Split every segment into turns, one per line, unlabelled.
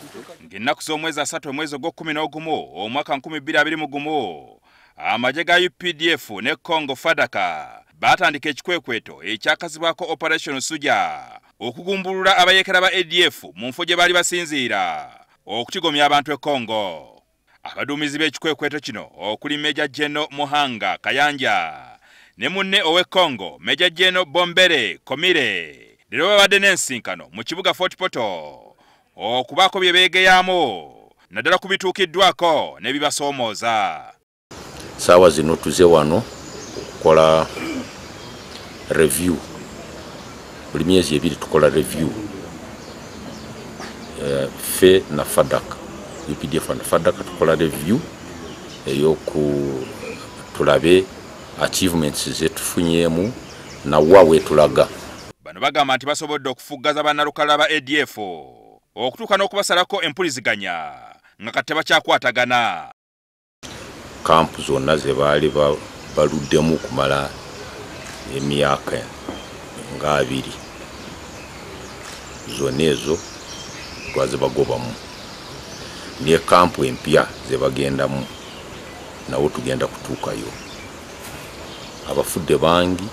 Ng'ennaku z'omwezi 3 omwezi ogw'Okumu omwaka 2021 amagye ga UPDF ne Congo Fadaka batandika ekikwekweto ekyakazibwako Operation Suja okugumbulula abayekera ba ADF mu nfo gye bali basinziira okukigomya abantu e Congo. Abaduumizi b'ekikwekweto kino okuli Major General Muhanga Kayanja ne munne owe Congo Major General Bombere Komire lero babadde n'ensinkano mu kibuga Fort Portal okubaako bye beegeyamu naddala kubituukiddwako ne bibasoomooza.
Saawa zino tuze wano okukola review. Buli myezi ebiri tukola review. Fe na Fadaka. UPDF na Fadaka tukola review eyoku tulabe achievements zetufunyemu na wawe tulaga.
Bano bagamba nti basobodde okufuggaza bannalukala ba ADF okutuuka n'okubasalako empuliziganya nga kati tebakyakwatagana.
Kampu zonna ze baali baluddemu kumala emyaka nga 2 zonna ezo twaze bagobamu. Niye kampu empya ze bagendamu nawo tugenda kutuukayo. Abafudde bangi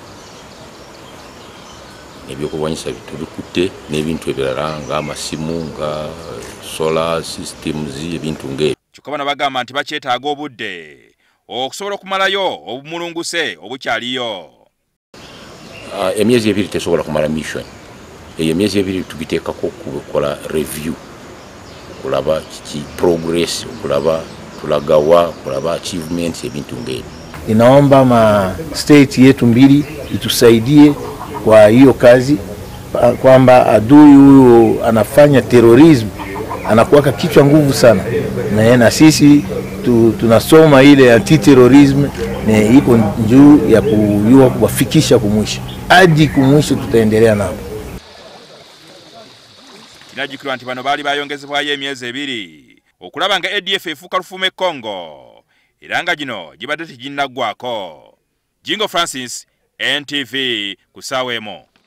ebyokulwanyisa bitubikutte n'ebintu ebirala nga amasimu nga solar systems ebintu ng'ebyo.
Kyokka bano bagamba nti bakyetaaga obudde okusobola okumalayo obumulunguse obukyaliyo.
Emyezi ebiri tesobola kumala mission. Eyo emyezi ebiri tugiteekako okukola review, okulaba kiki progress, okulaba tulagawa, okulaba achievements ebintu ng'ebyo.
Inaomba ma state yetu mbili itusaidie kwa hiyo kazi, kwamba adui huyo anafanya terrorism anakuwaka kichwa nguvu sana, na sisi tunasoma ile anti-terrorism na iko njuu ya kuyua kuwafikisha kumwisho. Hadi kumwisho tutaendelea nabo.
Kinajikirwa nti bano baali bayongezebwayo emyezi 2 okulaba nga ADF efuuka lufume Congo era nga gino gibadde teginnaggwako. Jingo Francis, NTV, ku ssaawa emu.